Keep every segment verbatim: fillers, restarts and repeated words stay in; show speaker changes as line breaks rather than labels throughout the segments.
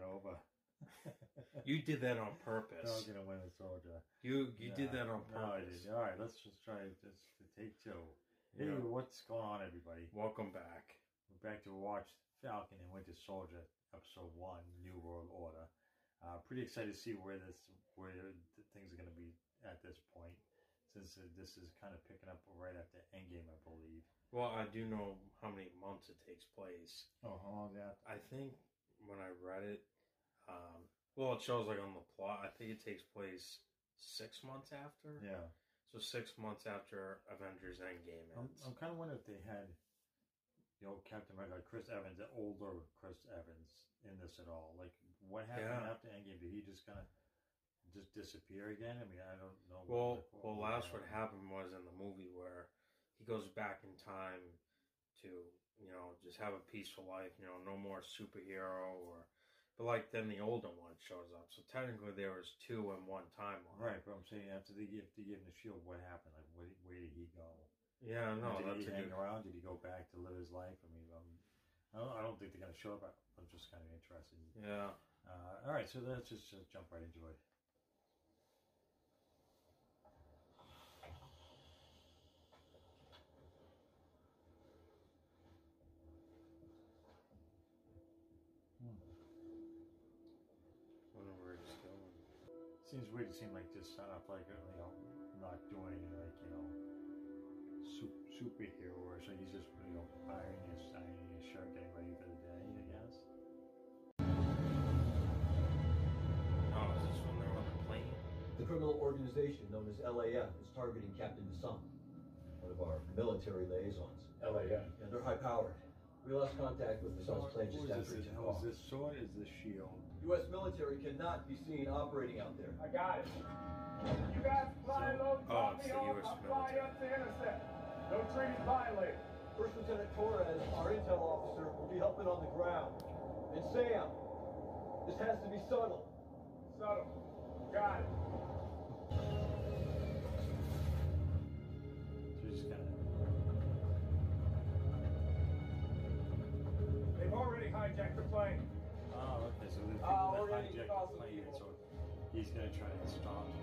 over.
You did that on purpose.
I was gonna win a soldier.
You you
no,
did that on purpose.
No, I did. All right, let's just try this to take two. Hey, yeah. What's going on, everybody?
Welcome back.
We're back to watch Falcon and Winter Soldier, episode one, New World Order. Uh, pretty excited to see where this where the things are going to be at this point, since uh, this is kind of picking up right after Endgame, I believe.
Well, I do know how many months it takes place.
Oh, how long is that?
I think when I read it, um, well, it shows like on the plot. I think it takes place six months after.
Yeah. So
six months after Avengers Endgame ends.
I'm, I'm kind of wondering if they had, you know, Captain America, like Chris Evans, the older Chris Evans, in this at all. Like, what happened yeah. after Endgame? Did he just kind of just disappear again? I mean, I don't know.
Well,
what, what,
well,
what
last
happened.
what happened was in the movie where he goes back in time to, you know, just have a peaceful life. You know, no more superhero or. But like then the older one shows up, so technically there was two in one timeline.
Right, but I'm saying after they give they give him the shield, what happened? Like, where, where did he go?
Yeah, no,
did
that's
he
a
hang
good...
around? Did he go back to live his life? I mean, um, I don't, I don't think they're gonna show up. I'm just kind of interested.
Yeah.
Uh, all right, so let's just uh, jump right into it. Hmm.
I wonder where it's going.
Seems weird to seem like just start off like, you know, not doing anything like, you know, super, superhero or so he's just, you know, ironing his, ironing his shirt, getting ready for the day, I guess.
Oh, is this when they're on the plane?
The criminal organization known as L A F is targeting Captain Desant, one of our military liaisons.
L A F?
Yeah, they're high-powered. We lost contact with Desant's plane just after he took off.
Is this sword? Is this shield?
U S military cannot be seen operating out there.
I got it. You guys fly low,
Oh,
drop
it's
me
the
off,
U S
I'll fly
military.
up to intercept. No treaties violated.
First Lieutenant Torres, our intel officer, will be helping on the ground. And Sam, this has to be subtle.
Subtle. Got it.
So you just kind of...
They've already hijacked the plane.
Oh, okay, so the people
Oh,
that
already
hijacked
awesome
the plane,
people.
so he's going to try to stop him.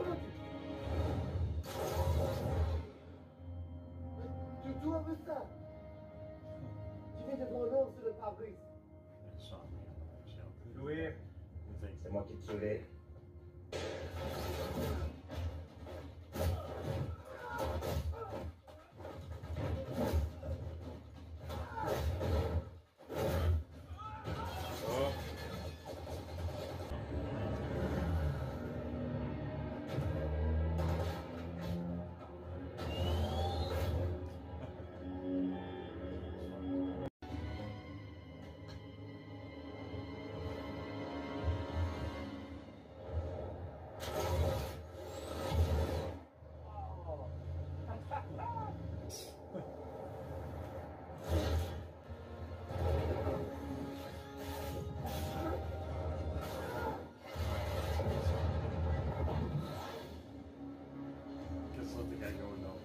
Tu tu as vu ça? Tu viens de mon nom sur le pare-brise.
And saw me on the windshield.
Oui.
He thinks
C'est moi qui te sauvais.
Just let the guy go and go.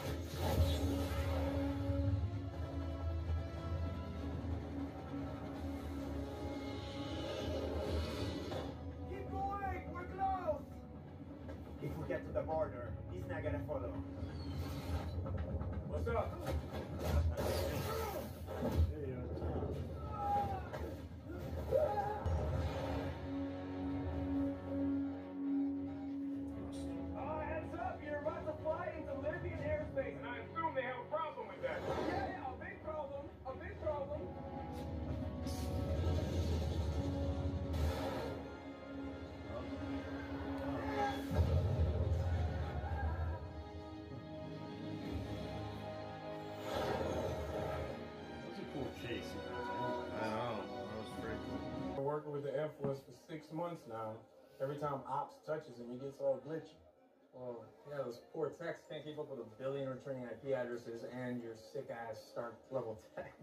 Keep going. We're close. If we get to the border, he's not gonna follow. What's up?
Hey, you know,
Uh, heads up, you're about to fly into Libyan airspace, and I assume they have a problem with that. Yeah, yeah, a big problem, a big problem.
that was a cool chase. You know,
I know. That was pretty cool.
Been working with the Air Force for six months now. Every time Ops touches him, he gets all glitchy. Well, yeah, those poor techs can't keep up with a billion returning I P addresses and your sick ass start level tech.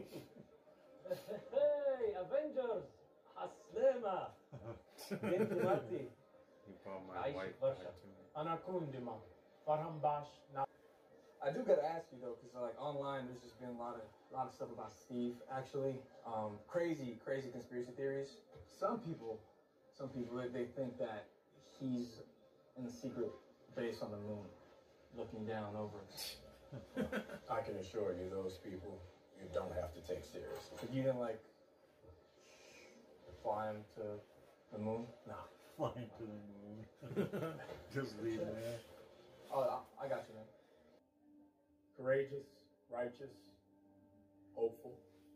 Hey, Avengers! Haslema! Gentilati!
You brought my
Aish
wife
Varsha.
back to me.
Anakundima. Farham Bash. Na- I do gotta ask you though, because like online, there's just been a lot of a lot of stuff about Steve. Actually, um, crazy, crazy conspiracy theories. some people, some people, they, they think that he's in the secret base on the moon, looking down over us.
I can assure you, those people, you don't have to take seriously.
But you didn't like fly him to the moon? No.
Flying to the moon. Just leave it there.
Oh, I got you, man. Courageous, righteous, hopeful.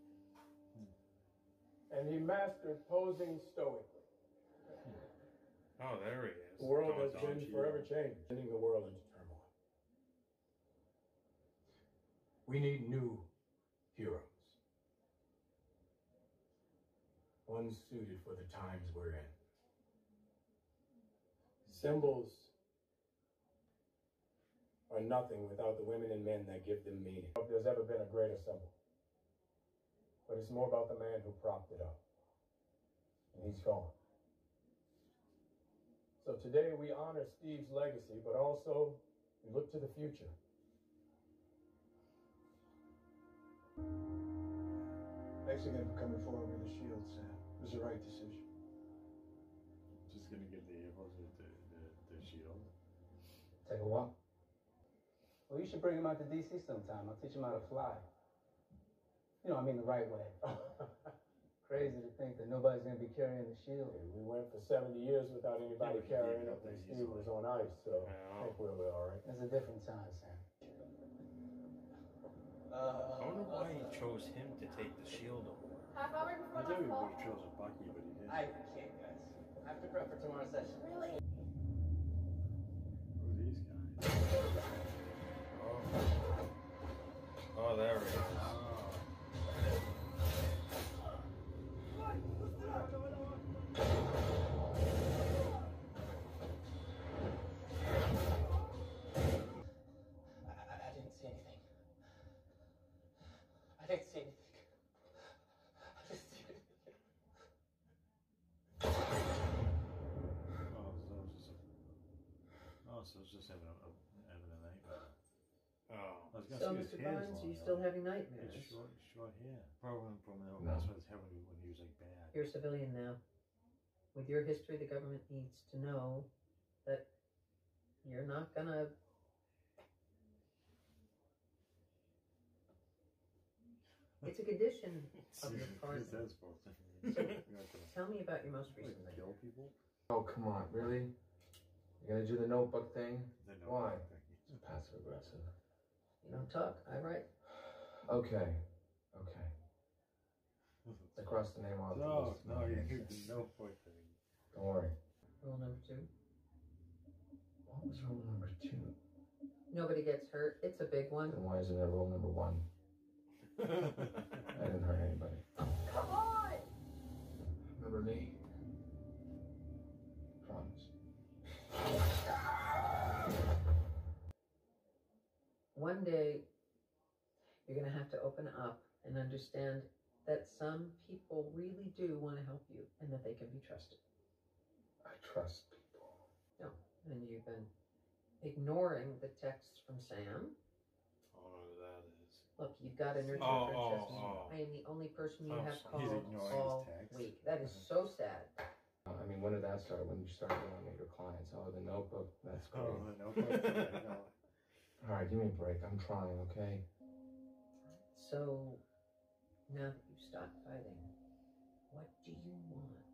And he mastered posing stoically.
Oh, there he is.
The world
Going
has
down
been
to
forever
you.
changed, sending the world into turmoil. We need new heroes. Ones suited for the times we're in. Symbols are nothing without the women and men that give them meaning.
If there's ever been a greater symbol. But it's more about the man who propped it up. And he's gone. So today we honor Steve's legacy, but also we look to the future. Thanks again for coming forward with the shield, Sam. It was the right decision.
Just gonna give the heroes the, the, the, the shield.
Take a walk. Well, you should bring him out to D C sometime. I'll teach him how to fly. You know, I mean the right way. Crazy to think that nobody's gonna be carrying the shield.
We went for seventy years without anybody
Yeah,
carrying
yeah,
it when
yeah,
Steve was on ice, so
Yeah.
I think we'll be all right.
It's a different time, Sam.
I wonder why he chose him to take the shield over.
Half hour
I
before
thought
last
we
call.
would have chosen Bucky, but he didn't.
I can't, guys. I have to prep for tomorrow's session.
Really?
Who are these guys?
Oh, oh there he is.
I, I, I didn't see anything. I didn't see anything. I didn't see anything.
Oh, so it was just a, oh, so it's just having a, a, having a nightmare.
Oh.
I was gonna
So,
see his
Mister
hair's
Barnes,
long,
are you
though.
still having
It's
nightmares?
short, short hair. Probably from the,
No.
that's what it's having when he was like bad.
You're a civilian now. With your history, the government needs to know that you're not gonna. It's a condition of your
What is
pardon.
that supposed to mean?
So,
You have to,
tell me about your most
like,
recent nightmare.
kill people?
Oh, come on, really? You're gonna do the notebook thing?
They know
Why?
everything.
It's passive aggressive.
You don't talk, I write.
Okay, okay. I crossed the name off the
No,
list.
no, you need the notebook thing.
Don't worry.
Rule number two.
What was rule number two?
Nobody gets hurt. It's a big one.
Then why isn't there rule number one? I didn't hurt anybody.
Come on!
Remember me? Promise.
One day, you're going to have to open up and understand that some people really do want to help you and that they can be trusted.
I trust people.
No, and you've been ignoring the texts from Sam.
Oh, who that is.
Look, you've got to nurture
Oh,
Francesca.
oh, oh.
I am the only person you
Oh,
have
so
called
he's ignoring
all
his text.
week. That is so sad.
Uh, I mean, when did that start? When did you start dealing with your clients? Oh, the notebook. That's great.
Oh, the notebook thing, I know.
All right, give me a break. I'm trying, okay?
So, now that you've stopped fighting, what do you want?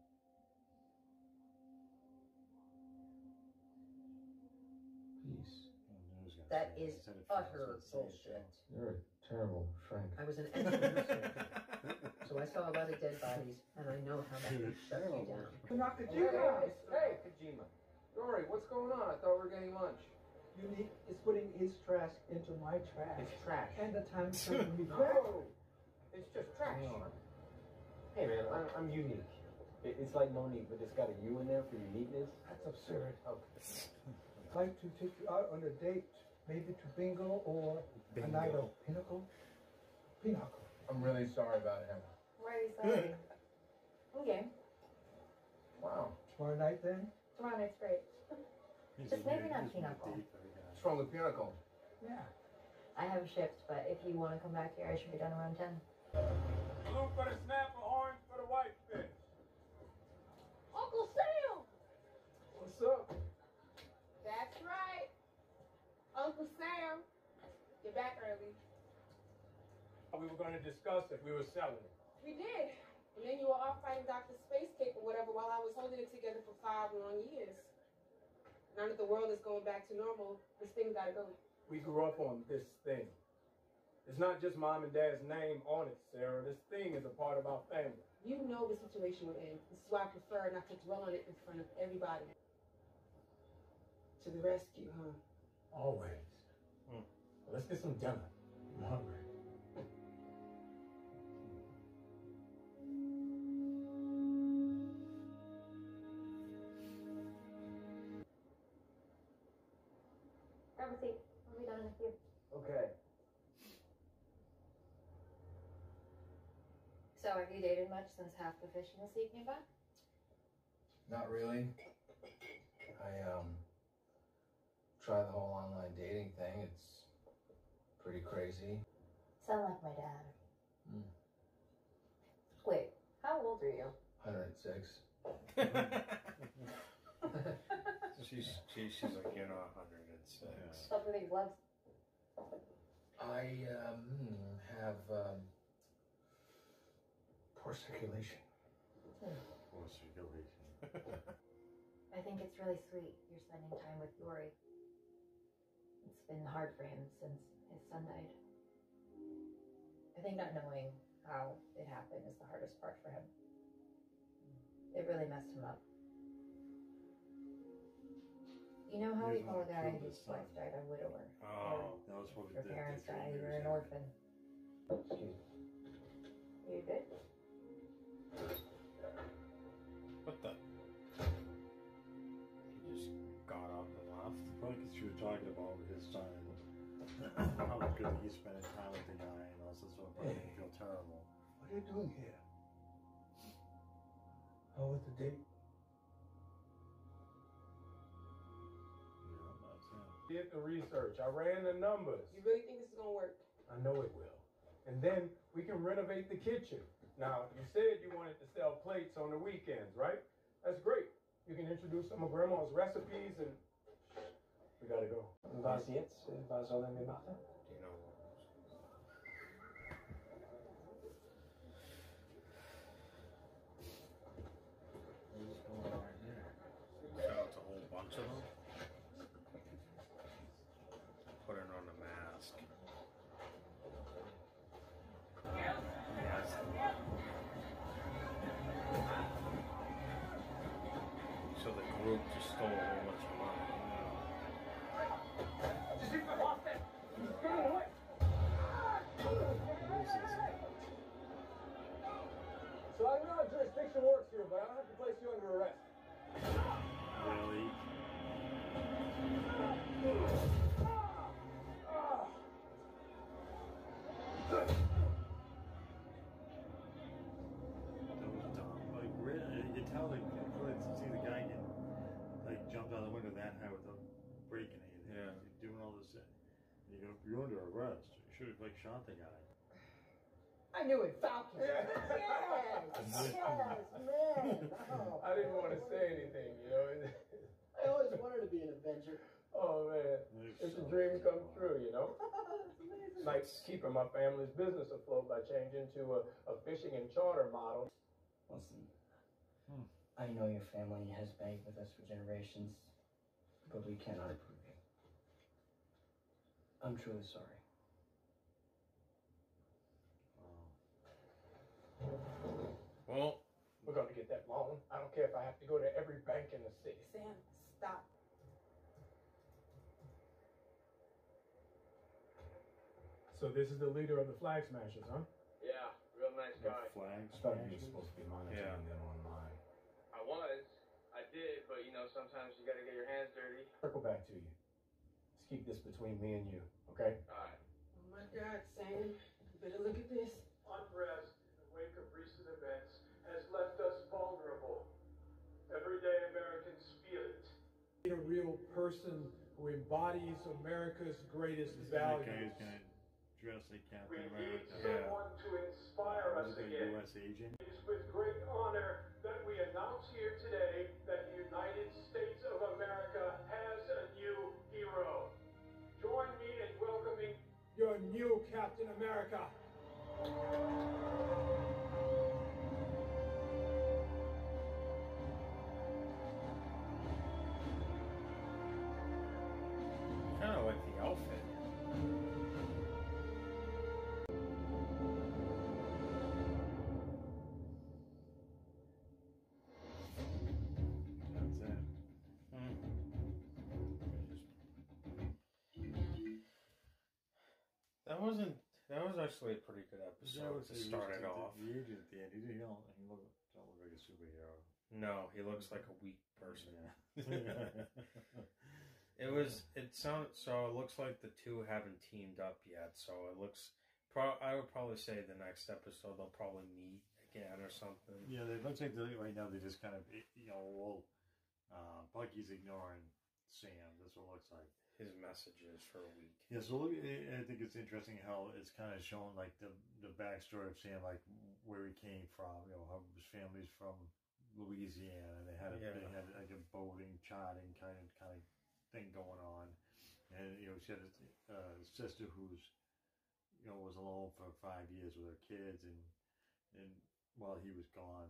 Peace.
Oh, no, I was gonna
That
say
is
instead of feelings,
utter
let's say it,
bullshit.
You're a terrible shrink.
I was an excellent So I saw a lot of dead bodies, and I know how that can shut you down.
You guys!
Hey, Kojima. Dory, what's going on? I thought we were getting lunch.
Unique is putting his trash into my trash.
It's trash.
And the time certain we back.
No! It's just trash.
Hey man, I'm, I'm unique. It, it's like Monique, but it's got a U in there for uniqueness.
That's absurd.
Okay.
I'd like to take you out on a date, maybe to bingo or a night of pinnacle. Pinnacle.
I'm really sorry about him.
Why are you sorry? Okay.
Wow.
Tomorrow night then?
Tomorrow night's great.
He's
Just
a-
maybe
he's
not
a
Pinnacle.
deep guy.
What's wrong with Pinnacle?
Yeah.
I have a shift, but if you want to come back here, I should be done around ten.
Blue for the snapper, orange for the white fish.
We were going to discuss if we were selling it.
We did. And then you were off fighting Doctor Space Cake or whatever while I was holding it together for five long years. Now that the world is going back to normal, this thing gotta go.
We grew up on this thing. It's not just mom and dad's name on it, Sarah. This thing is a part of our family.
You know the situation we're in. This is why I prefer not to dwell on it in front of everybody. To the rescue, huh?
Always. Mm. Well, let's get some dinner. I'm hungry.
Grab a seat. I'll be done in a few.
Okay.
So, have you dated much since half the fish in the sea came back?
Not really. I, um, try the whole online dating thing. It's pretty crazy.
Sound like my dad.
Mm.
Wait, how old are you?
one hundred six.
she's, she, she's like, you're not one hundred six.
Stop with these gloves.
I, um, have, um, poor circulation.
Poor circulation.
I think it's really sweet you're spending time with Yori. It's been hard for him since his son died. I think not knowing how it happened is the hardest part for him. It really messed him up. You know how we
Here's
call a
one
guy
killed
whose
his son.
wife died a widower?
Oh,
that was what we
Your
did.
parents
did
died,
three
you're
years
an
ago.
orphan.
Excuse me.
You good?
what the? He just got up and left.
Probably because she was talking about his son and how good he's spending time with the guy and all this sort of stuff. He feel terrible.
What are you doing here? How was the date?
Yeah, that's him.
Did the research. I ran the numbers.
You really think this is gonna work?
I know it will. And then we can renovate the kitchen. Now, you said you wanted to sell plates on the weekends, right? That's great. You can introduce some of Grandma's recipes and we gotta go.
Was jetzt? Was sollen wir machen?
Do you know what?
What's going on here?
So it's a whole bunch of them. Put it on a mask. Yes. So the group just stole a whole bunch of money.
Just keep them off that. He's getting away.
So I know how jurisdiction works here, but I don't have to place you under arrest.
Really? That was dumb. Like, really, you can tell, like, you couldn't see the guy get, like, jumped out the window that high without breaking anything.
Yeah.
You're doing all this. You go, you're under arrest. You should have, like, shot the guy.
I knew it, Falcon.
Yes, yes, man. Oh.
I didn't want to say anything, you know.
I always wanted to be an Avenger.
Oh man, it's a dream come true, you know. Like keeping my family's business afloat by changing to a, a fishing and charter model.
Listen,
Hmm.
I know your family has banked with us for generations, but we cannot approve you. I'm truly sorry.
Well,
we're gonna get that loan. I don't care if I have to go to every bank in the city.
Sam, stop.
So this is the leader of the Flag Smashers, huh?
Yeah, real nice guy.
Flag
I thought you were supposed to be monitoring
Yeah.
them online.
I was. I did, but you know, sometimes you gotta get your hands dirty.
Circle back to you. Let's keep this between me and you, okay?
Alright.
Oh my God, Sam. You better look at this.
Unrest in the wake of recent events has left us vulnerable. Everyday Americans feel it.
A real person who embodies America's greatest
That
values.
guy's gonna dress like Captain
We need
America.
someone to inspire us
He's a
again.
U S agent.
It is with great honor that we announce here today that the United States of America has a new hero. Join me in welcoming
Your new Captain America.
Kind of like the outfit.
That's it.
That wasn't. That was actually a pretty good episode to start it off.
The agent at the end, he didn't. He don't, he look, don't look like a superhero.
No, he looks like a weak person.
Yeah.
It was. It sounds. So it looks like the two haven't teamed up yet. So it looks. Pro, I would probably say the next episode they'll probably meet again or something.
Yeah, it looks like they, right now they just kind of, you know, well, uh, Bucky's ignoring Sam. That's what it looks like.
His messages for a week.
Yeah, so look, I think it's interesting how it's kind of shown like the the backstory of Sam, like where he came from. You know, how his family's from Louisiana. They had a,
Yeah.
they had like a boating, charting kind of kind of thing going on, and you know she had a uh, sister who's you know was alone for five years with her kids, and and while he was gone.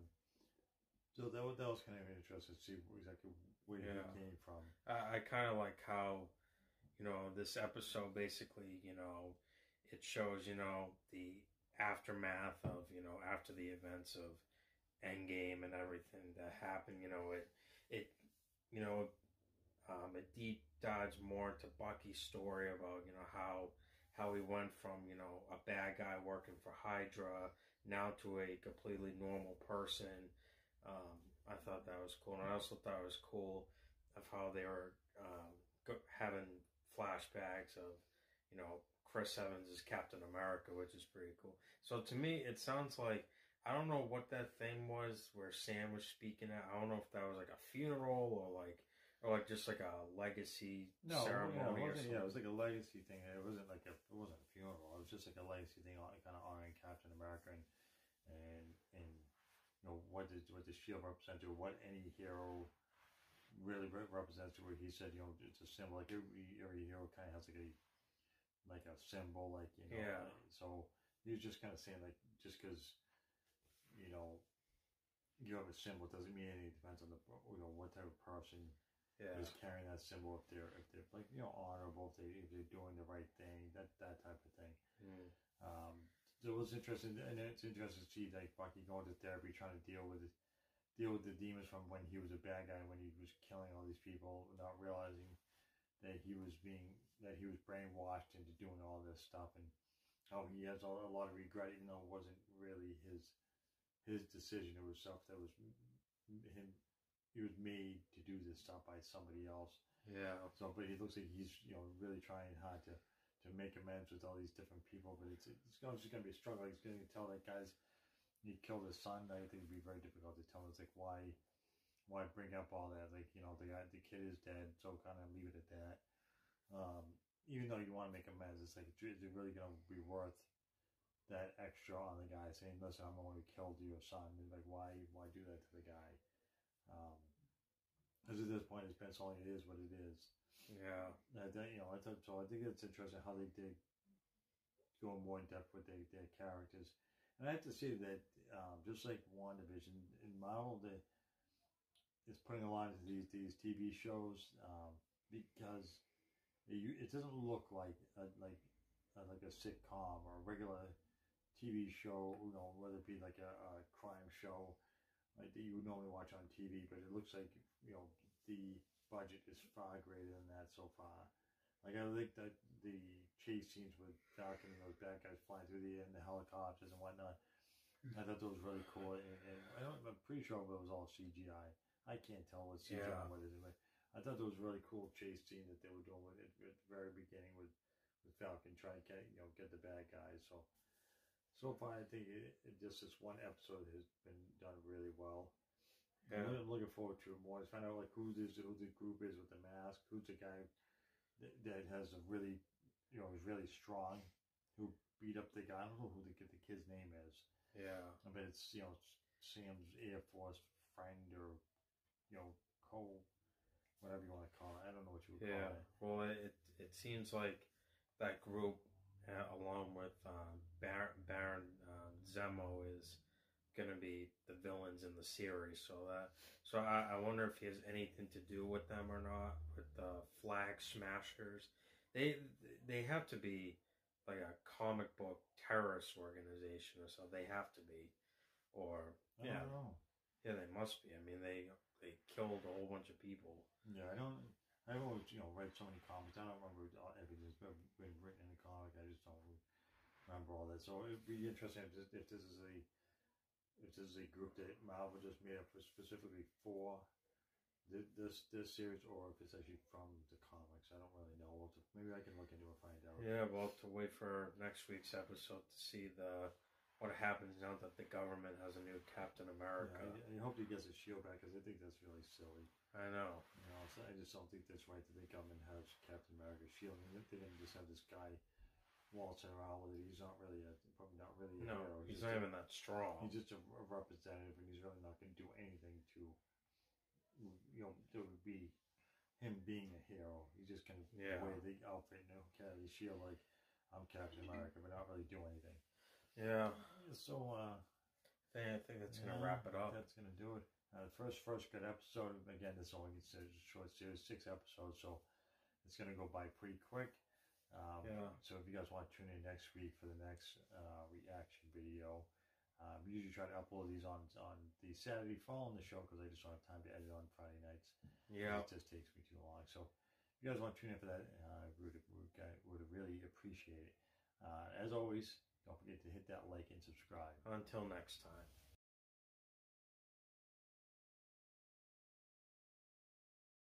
So that was, that was kind of interesting to see exactly where
Yeah.
he came from.
I, I kind of like how, you know, this episode basically, you know, it shows, you know, the aftermath of, you know, after the events of Endgame and everything that happened. You know, it, it, you know, um, it deep dives more into Bucky's story about, you know, how, how he went from, you know, a bad guy working for Hydra now to a completely normal person. Um, I thought that was cool, and I also thought it was cool of how they were um, go, having flashbacks of, you know, Chris Evans as Captain America, which is pretty cool. So to me, it sounds like, I don't know what that thing was where Sam was speaking at. I don't know if that was like a funeral or like, or like just like a legacy
No,
ceremony
yeah,
or
it
something.
wasn't, yeah, it was like a legacy thing. It wasn't like a, it wasn't a funeral. It was just like a legacy thing, on kind of honoring Captain America and and and you know what does what does Shield represent, or what any hero really re- represents. Where he said, you know, it's a symbol. Like every every hero kind of has like a like a symbol, like you know.
Yeah.
Like, so he was just kind of saying like just because you know you have a symbol doesn't mean anything. It depends on the you know what type of person.
Yeah.
Is carrying that symbol, if they're if they're like you know honorable, if they if they're doing the right thing, that that type of thing.
Mm.
Um, so it was interesting, and it's interesting to see like Bucky going to therapy, trying to deal with it, deal with the demons from when he was a bad guy, when he was killing all these people, not realizing that he was being that he was brainwashed into doing all this stuff, and how he has a, a lot of regret, even though it wasn't really his his decision. It was stuff that was him. He was made to do this stuff by somebody else.
Yeah.
So, but it looks like he's, you know, really trying hard to, to make amends with all these different people. But it's it's going just going to be a struggle. He's going to tell that guy's he killed his son. I think it'd be very difficult to tell. It's like why why bring up all that? Like you know, the guy, the kid is dead, so kind of leave it at that. Um, even though you want to make amends, it's like is it really going to be worth that extra on the guy saying, "Listen, I'm the one who killed your son." And like why why do that to the guy? Um, Because at this point, it's been only it is what it is.
Yeah.
I think, you know, I thought, so I think it's interesting how they did go more in depth with their, their characters. And I have to say that um, just like WandaVision, in Marvel, they, it's putting a lot into these these T V shows um, because it, it doesn't look like a, like a, like a sitcom or a regular T V show. You know, whether it be like a, a crime show. Like that you would normally watch on T V, but it looks like you know the budget is far greater than that so far. Like I think that the chase scenes with Falcon and those bad guys flying through the air and the helicopters and whatnot, I thought those were really cool. And, and I don't, I'm pretty sure it was all C G I. I can't tell what C G I
Yeah.
what it is, but I thought there was a really cool chase scene that they were doing with it at the very beginning with, with Falcon trying to get you know get the bad guys. So. So far, I think it, it just this one episode has been done really well.
Yeah.
I'm, I'm looking forward to it more. To find out like who this who the group is with the mask, who's the guy that, that has a really, you know, is really strong, who beat up the guy. I don't know who the the kid's name is.
Yeah.
I mean, it's you know Sam's Air Force friend or you know co, whatever you want to call it. I don't know what you would
Yeah.
call it.
Well, it it seems like that group, uh, along with uh, Baron Baron uh, Zemo is going to be the villains in the series. So that, so I, I wonder if he has anything to do with them or not, with the Flag Smashers. They they have to be like a comic book terrorist organization or so. They have to be, or
I
yeah,
don't know.
yeah, they must be. I mean, they they killed a whole bunch of people.
Yeah, I don't. I've always, you know, read so many comics. I don't remember everything that's been, been written in a comic. I just don't remember all that. So it'd be interesting if this, if this is a if this is a group that Marvel just made up for specifically for this this series, or if it's actually from the comics. I don't really know. We'll to, maybe I can look into it and find out.
Yeah, well, to wait for next week's episode to see the what happens now that the government has a new Captain America.
Yeah, I, I hope he gets his shield back because I think that's really silly.
I know.
You know, so I just don't think that's right that the government has Captain America's shield. I mean, they didn't just have this guy waltzing around with it. He's not really a probably not really a
No,
hero.
he's not
a,
even that strong.
He's just a, a representative, and he's really not going to do anything to, you know, to be him being a hero. He's just going to
Yeah.
wear the outfit and carry the shield like I'm Captain America, but not really do anything.
Yeah.
So, uh,
I think that's going to
yeah,
wrap it up.
That's going to do it. Uh, the first first good episode. Again, this only considered a short series, six episodes, so it's going to go by pretty quick. Um,
Yeah.
So if you guys want to tune in next week for the next uh, reaction video, um, we usually try to upload these on on the Saturday following the show because I just don't have time to edit on Friday nights.
Yeah.
It just takes me too long. So if you guys want to tune in for that, I uh, would, would, would really appreciate it. Uh, as always, don't forget to hit that like and subscribe.
Until next time.